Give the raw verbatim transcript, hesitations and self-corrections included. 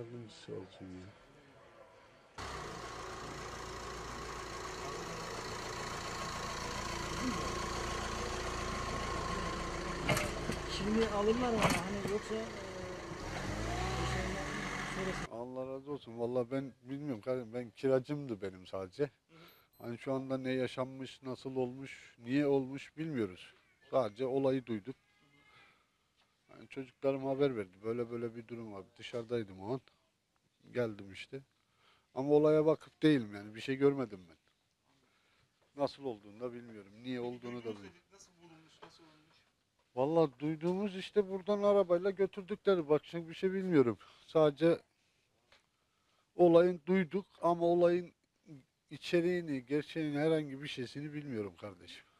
yardımcısı olsun ya. Şimdi alırlar mı hani yoksa e, sonrası. Allah razı olsun. Vallahi ben bilmiyorum kardeşim. Ben kiracımdı benim sadece. Hani şu anda ne yaşanmış, nasıl olmuş, niye olmuş bilmiyoruz. Sadece olayı duyduk. Yani çocuklarım haber verdi. Böyle böyle bir durum var. Dışarıdaydım o an. Geldim işte. Ama olaya vakıf değilim yani. Bir şey görmedim ben. Nasıl olduğunu da bilmiyorum. Niye olduğunu da bilmiyorum. Nasıl bulunmuş, nasıl olmuş? Vallahi duyduğumuz işte buradan arabayla götürdükleri. Bak şimdi bir şey bilmiyorum. Sadece olayın duyduk ama olayın içeriğini, gerçeğini herhangi bir şeysini bilmiyorum kardeşim.